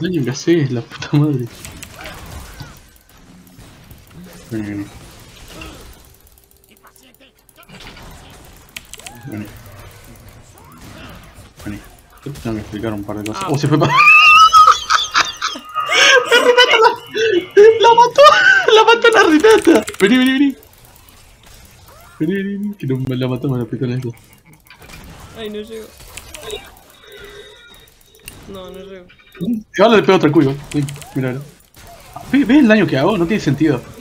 daño que haces, la puta madre. Vení, vení. Vení. Vení. Te tengo que explicar un par de cosas. Ah, ¡Oh, se fue para! ¡La mató! ¡La mató la Renata! Vení, vení, vení. Vení, vení, vení. Que no me la matamos la pitona esta. Ay, no llego. No, no llego. Ahora le pego otra cuiva. Mira, ¿ves el daño que hago? No tiene sentido.